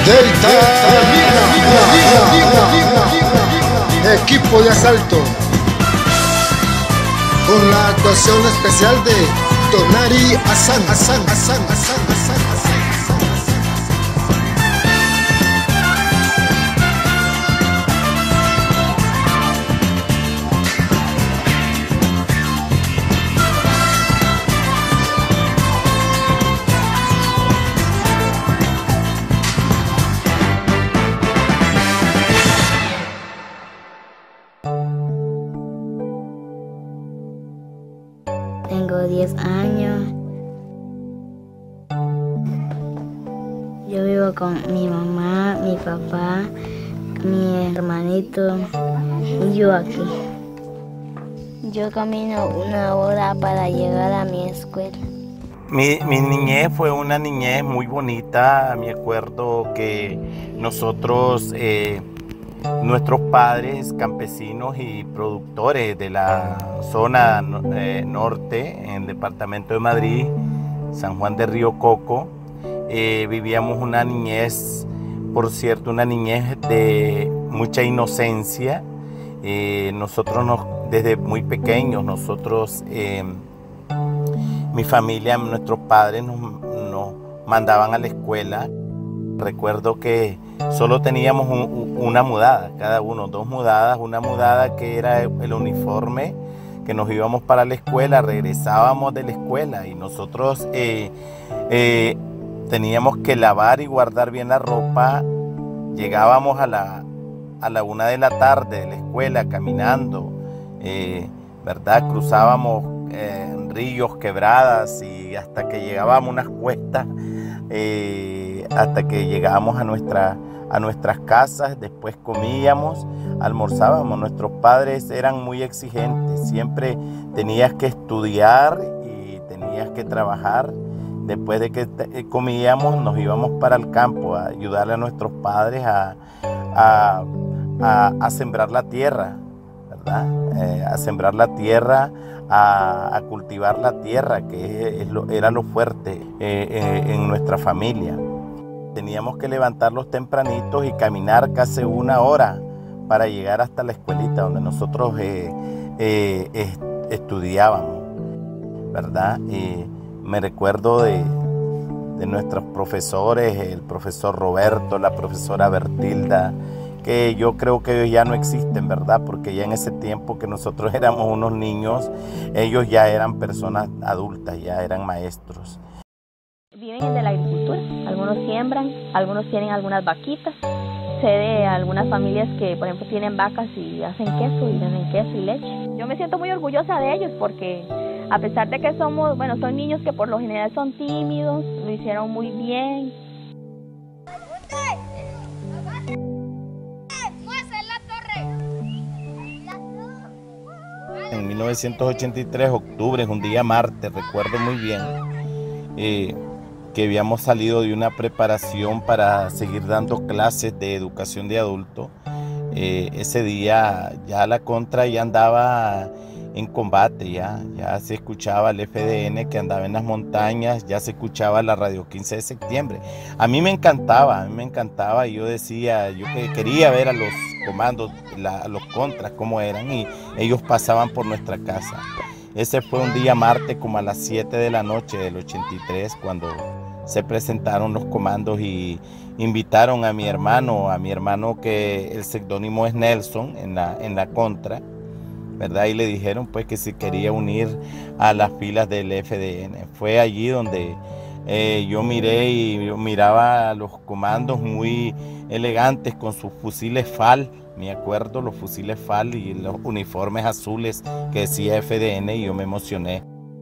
Delta equipo de asalto, con la actuación especial de Donari Hassan. Tengo 10 años. Yo vivo con mi mamá, mi papá, mi hermanito y yo aquí. Yo camino 1 hora para llegar a mi escuela. Mi niñez fue una niñez muy bonita. Me acuerdo que nosotros, nuestros padres campesinos y productores de la zona norte, en el departamento de Madrid, San Juan de Río Coco, vivíamos una niñez, por cierto, una niñez de mucha inocencia. Desde muy pequeños, mi familia, nuestros padres nos mandaban a la escuela. Recuerdo que solo teníamos una mudada, cada uno, 2 mudadas, una mudada que era el uniforme, que nos íbamos para la escuela, regresábamos de la escuela y nosotros teníamos que lavar y guardar bien la ropa. Llegábamos a la 1 de la tarde de la escuela caminando, ¿verdad? Cruzábamos ríos, quebradas y hasta que llegábamos a unas cuestas, hasta que llegábamos a nuestras casas. Después comíamos, almorzábamos. Nuestros padres eran muy exigentes, siempre tenías que estudiar y tenías que trabajar. Después de que comíamos, nos íbamos para el campo a ayudarle a nuestros padres a sembrar la tierra, ¿verdad? A sembrar la tierra, a cultivar la tierra, que era lo fuerte en nuestra familia. Teníamos que levantarlos tempranitos y caminar casi 1 hora para llegar hasta la escuelita donde nosotros estudiábamos, ¿verdad? Me recuerdo de nuestros profesores, el profesor Roberto, la profesora Bertilda, que yo creo que ellos ya no existen, ¿verdad? Porque ya en ese tiempo que nosotros éramos unos niños, ellos ya eran personas adultas, ya eran maestros. Viven de la agricultura, algunos siembran, algunos tienen algunas vaquitas. Sé de algunas familias que, por ejemplo, tienen vacas y hacen queso y venden queso y leche. Yo me siento muy orgullosa de ellos porque a pesar de que son niños que por lo general son tímidos, lo hicieron muy bien. En 1983, octubre, es un día martes, recuerdo muy bien, que habíamos salido de una preparación para seguir dando clases de educación de adultos. Ese día ya la contra ya andaba en combate, ya se escuchaba el FDN que andaba en las montañas, ya se escuchaba la radio 15 de septiembre. A mí me encantaba, y yo decía, yo quería ver a los comandos, a los contras cómo eran, y ellos pasaban por nuestra casa. Ese fue un día martes como a las 7 de la noche del 83 cuando se presentaron los comandos y invitaron a mi hermano que el seudónimo es Nelson en la contra, ¿verdad? Y le dijeron pues que si quería unir a las filas del FDN. Fue allí donde yo miraba a los comandos muy elegantes con sus fusiles FAL, me acuerdo, los fusiles FAL y los uniformes azules que decía FDN, y yo me emocioné.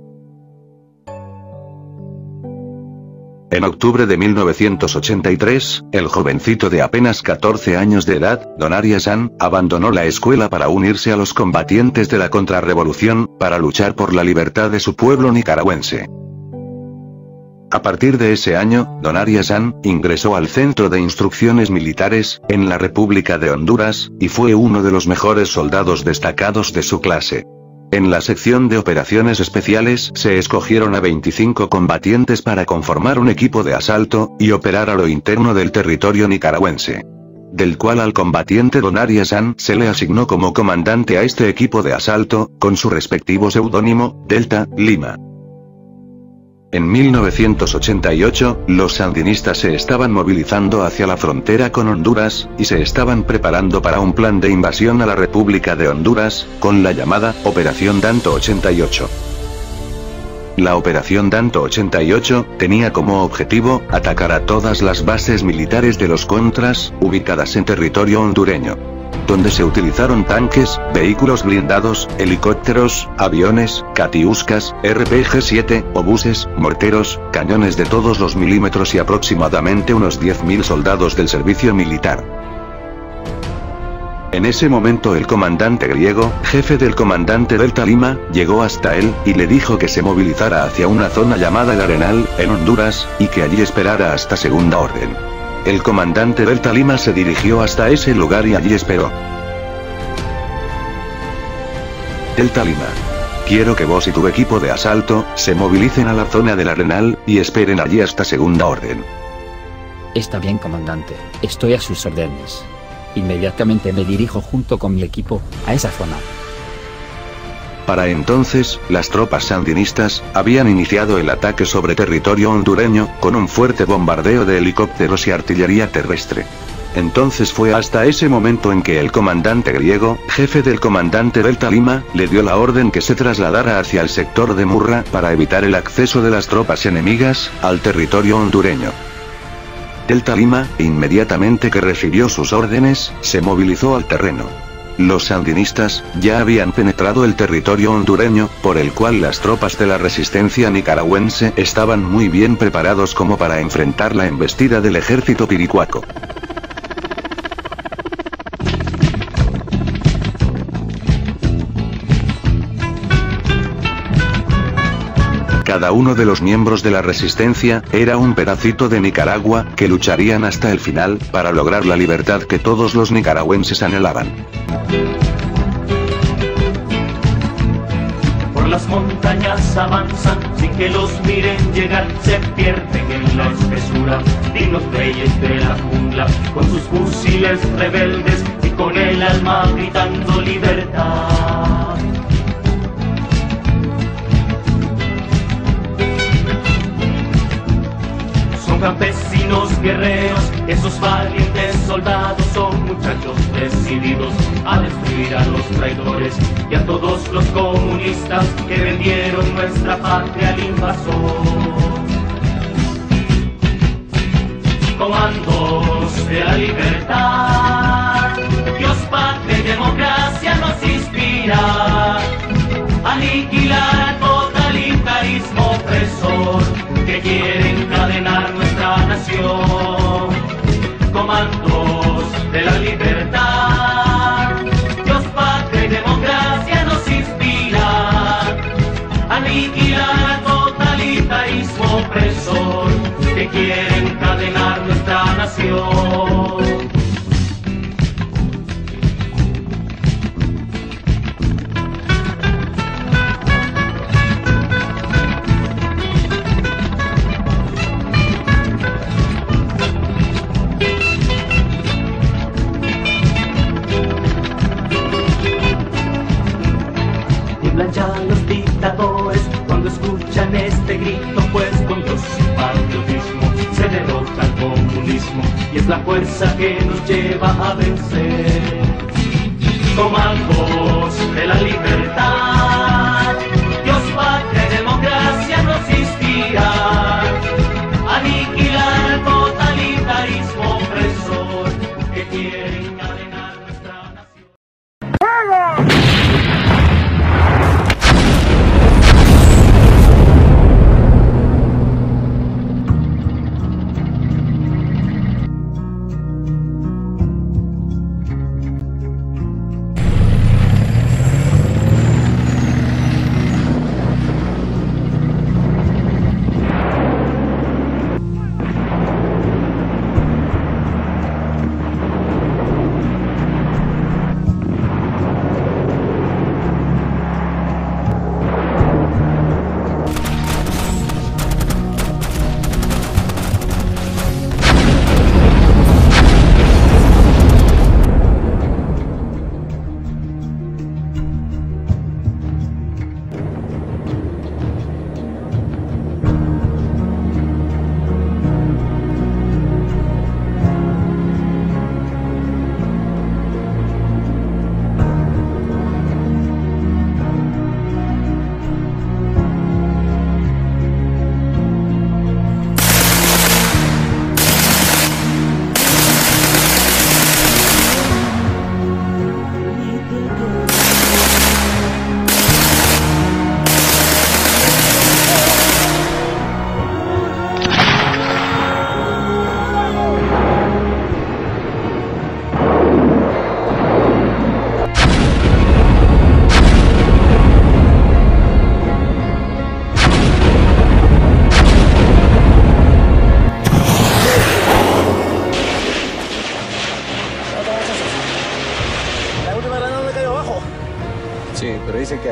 En octubre de 1983, el jovencito de apenas 14 años de edad, Donari Hassan, abandonó la escuela para unirse a los combatientes de la contrarrevolución, para luchar por la libertad de su pueblo nicaragüense. A partir de ese año, Donari Hassan ingresó al Centro de Instrucciones Militares, en la República de Honduras, y fue uno de los mejores soldados destacados de su clase. En la sección de operaciones especiales se escogieron a 25 combatientes para conformar un equipo de asalto, y operar a lo interno del territorio nicaragüense. Del cual al combatiente Don Arias-San se le asignó como comandante a este equipo de asalto, con su respectivo seudónimo, Delta, Lima. En 1988, los sandinistas se estaban movilizando hacia la frontera con Honduras, y se estaban preparando para un plan de invasión a la República de Honduras, con la llamada Operación Danto 88. La Operación Danto 88 tenía como objetivo atacar a todas las bases militares de los Contras, ubicadas en territorio hondureño, donde se utilizaron tanques, vehículos blindados, helicópteros, aviones, catiuscas, RPG-7, obuses, morteros, cañones de todos los milímetros y aproximadamente unos 10.000 soldados del servicio militar. En ese momento el comandante griego, jefe del comandante Delta Lima, llegó hasta él, y le dijo que se movilizara hacia una zona llamada El Arenal, en Honduras, y que allí esperara hasta segunda orden. El comandante Delta Lima se dirigió hasta ese lugar y allí esperó. Delta Lima. Quiero que vos y tu equipo de asalto, se movilicen a la zona del Arenal, y esperen allí hasta segunda orden. Está bien, comandante. Estoy a sus órdenes. Inmediatamente me dirijo junto con mi equipo, a esa zona. Para entonces, las tropas sandinistas habían iniciado el ataque sobre territorio hondureño, con un fuerte bombardeo de helicópteros y artillería terrestre. Entonces fue hasta ese momento en que el comandante griego, jefe del comandante Delta Lima, le dio la orden que se trasladara hacia el sector de Murra para evitar el acceso de las tropas enemigas al territorio hondureño. Delta Lima, inmediatamente que recibió sus órdenes, se movilizó al terreno. Los sandinistas ya habían penetrado el territorio hondureño, por el cual las tropas de la resistencia nicaragüense estaban muy bien preparados como para enfrentar la embestida del ejército piricuaco. Cada uno de los miembros de la resistencia era un pedacito de Nicaragua, que lucharían hasta el final, para lograr la libertad que todos los nicaragüenses anhelaban. Por las montañas avanzan, sin que los miren llegar, se pierden en la espesura, dignos reyes de la jungla, con sus fusiles rebeldes y con el alma gritando libertad. Campesinos guerreros, esos valientes soldados son muchachos decididos a destruir a los traidores y a todos los comunistas que vendieron nuestra patria al invasor. Comandos de la libertad, Dios, patria y democracia nos inspira, aniquilar al totalitarismo opresor que quiere encadenar nuestra nación. Comandos de la libertad, Dios, patria y democracia nos inspira, aniquilar al totalitarismo opresor que quiere encadenar nuestra nación. Ya los dictadores cuando escuchan este grito, pues con Dios y patriotismo se derrota el comunismo y es la fuerza que nos lleva a vencer. Comandos de la libertad, Dios, patria y democracia nos inspira, aniquilar el totalitarismo opresor que quiere encadenar nuestra nación.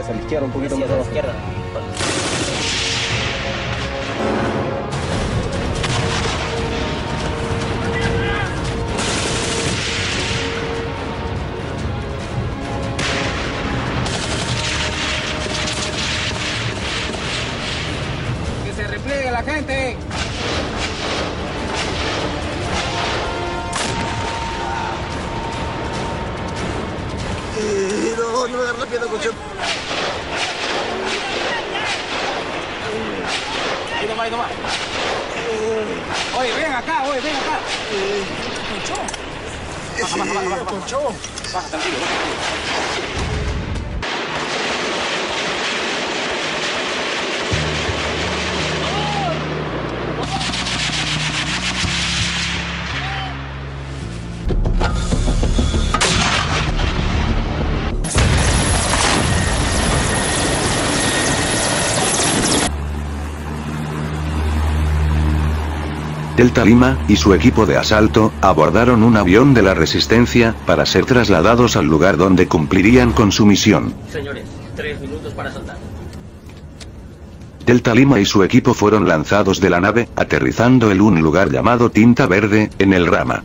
hacia la izquierda, un poquito más abajo. Izquierda. Que se repliegue la gente. No me agarra rápido, coche. Ahí nomás, ahí nomás. Oye, ven acá, ven acá. Concho. Baja. Concho. Baja, tranquilo, Delta Lima y su equipo de asalto abordaron un avión de la Resistencia para ser trasladados al lugar donde cumplirían con su misión. Señores, 3 minutos para saltar. Delta Lima y su equipo fueron lanzados de la nave, aterrizando en un lugar llamado Tinta Verde, en el Rama.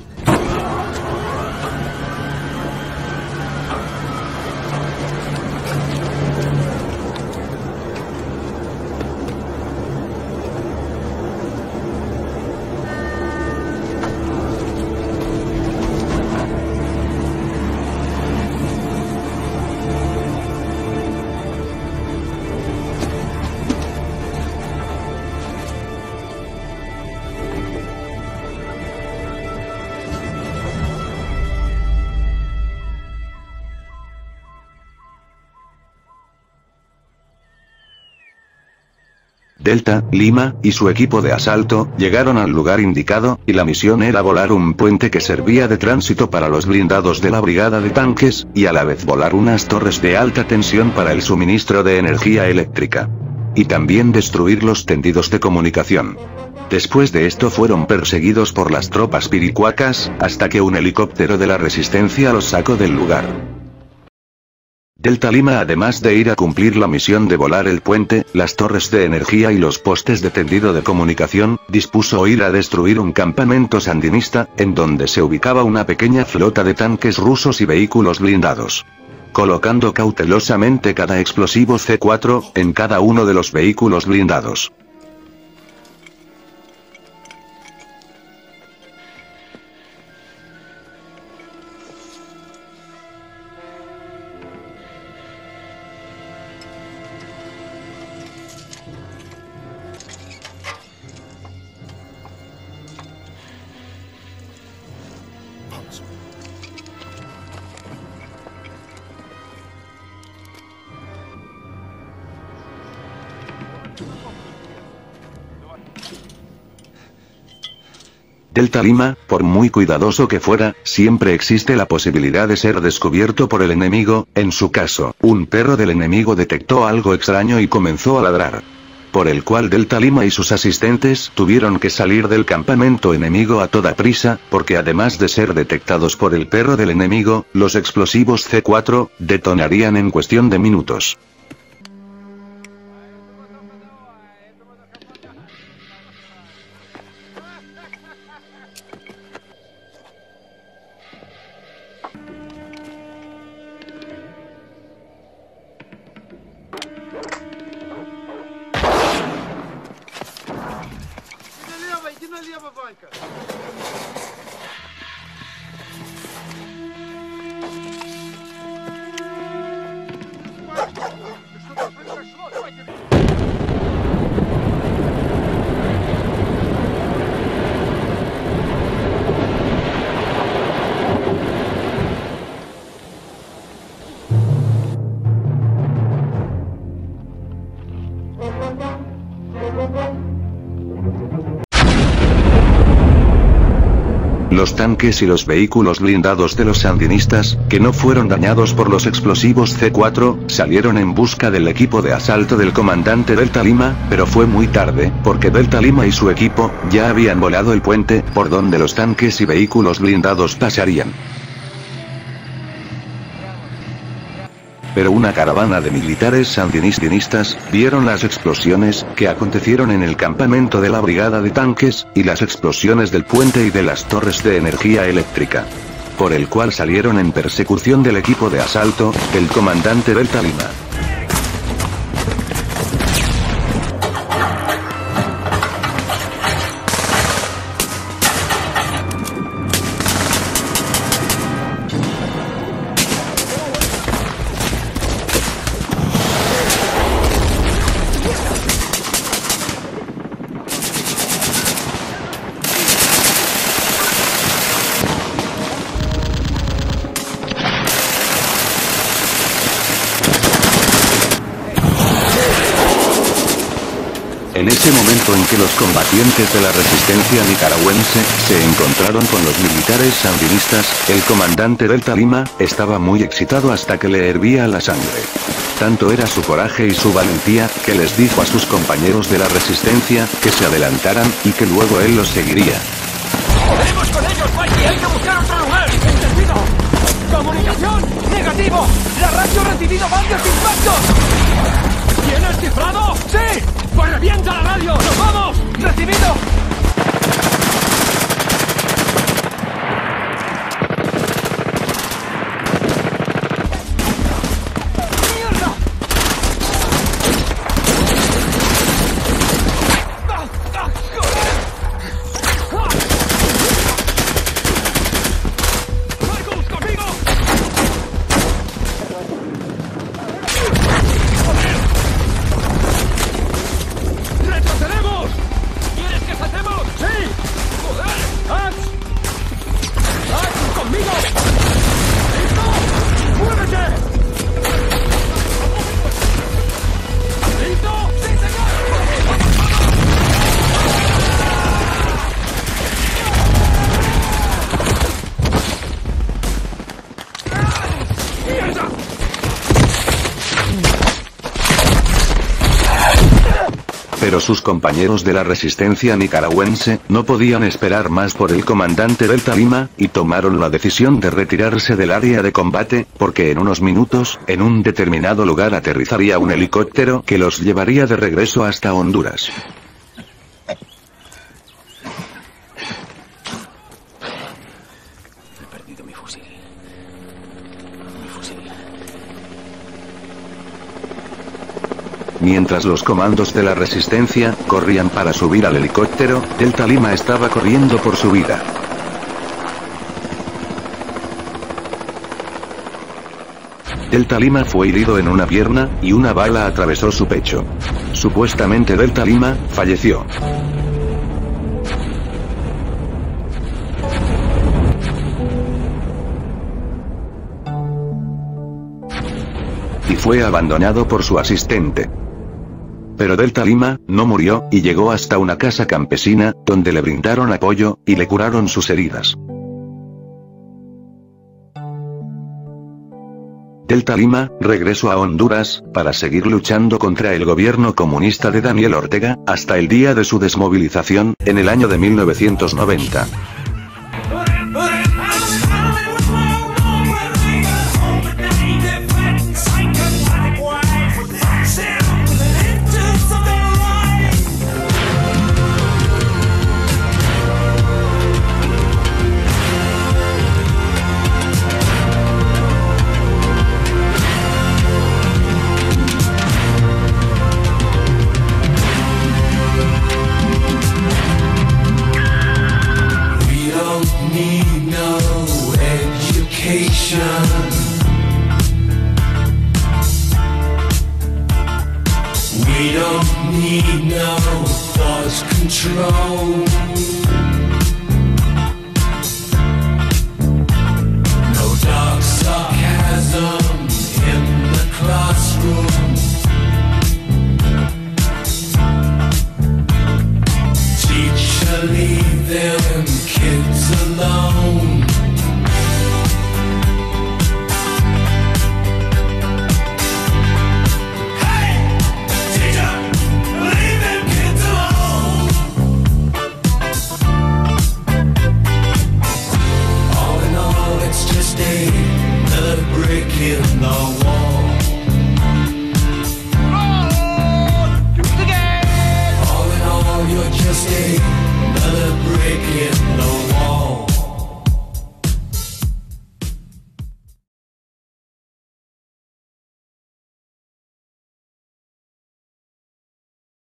Delta, Lima, y su equipo de asalto, llegaron al lugar indicado, y la misión era volar un puente que servía de tránsito para los blindados de la brigada de tanques, y a la vez volar unas torres de alta tensión para el suministro de energía eléctrica. Y también destruir los tendidos de comunicación. Después de esto fueron perseguidos por las tropas piricuacas, hasta que un helicóptero de la Resistencia los sacó del lugar. Delta Lima, además de ir a cumplir la misión de volar el puente, las torres de energía y los postes de tendido de comunicación, dispuso ir a destruir un campamento sandinista, en donde se ubicaba una pequeña flota de tanques rusos y vehículos blindados. Colocando cautelosamente cada explosivo C4, en cada uno de los vehículos blindados. Delta Lima, por muy cuidadoso que fuera, siempre existe la posibilidad de ser descubierto por el enemigo. En su caso, un perro del enemigo detectó algo extraño y comenzó a ladrar. Por el cual Delta Lima y sus asistentes tuvieron que salir del campamento enemigo a toda prisa, porque además de ser detectados por el perro del enemigo, los explosivos C4 detonarían en cuestión de minutos. Los tanques y los vehículos blindados de los sandinistas, que no fueron dañados por los explosivos C4, salieron en busca del equipo de asalto del comandante Delta Lima, pero fue muy tarde, porque Delta Lima y su equipo ya habían volado el puente por donde los tanques y vehículos blindados pasarían. pero una caravana de militares sandinistas vieron las explosiones que acontecieron en el campamento de la brigada de tanques, y las explosiones del puente y de las torres de energía eléctrica, por el cual salieron en persecución del equipo de asalto, el comandante Delta Lima. En ese momento en que los combatientes de la resistencia nicaragüense se encontraron con los militares sandinistas, el comandante Delta Lima estaba muy excitado hasta que le hervía la sangre. Tanto era su coraje y su valentía, que les dijo a sus compañeros de la resistencia que se adelantaran y que luego él los seguiría. ¡Tenemos con ellos, Mikey! ¡Hay que buscar otro lugar! ¡Entendido! ¡Comunicación! ¡Negativo! ¡La radio ha recibido varios impactos! ¿Tienes cifrado? ¡Sí! ¡Pues revienta la radio! ¡Nos vamos! ¡Recibido! Pero sus compañeros de la resistencia nicaragüense no podían esperar más por el comandante Delta Lima, y tomaron la decisión de retirarse del área de combate, porque en unos minutos, en un determinado lugar aterrizaría un helicóptero que los llevaría de regreso hasta Honduras. He perdido mi fusil. Mientras los comandos de la resistencia corrían para subir al helicóptero, Delta Lima estaba corriendo por su vida. Delta Lima fue herido en una pierna, y una bala atravesó su pecho. Supuestamente Delta Lima falleció. Y fue abandonado por su asistente. Pero Delta Lima no murió, y llegó hasta una casa campesina, donde le brindaron apoyo, y le curaron sus heridas. Delta Lima regresó a Honduras, para seguir luchando contra el gobierno comunista de Daniel Ortega, hasta el día de su desmovilización, en el año de 1990. We don't need no thought control. No dark sarcasm in the classroom. Teacher, leave them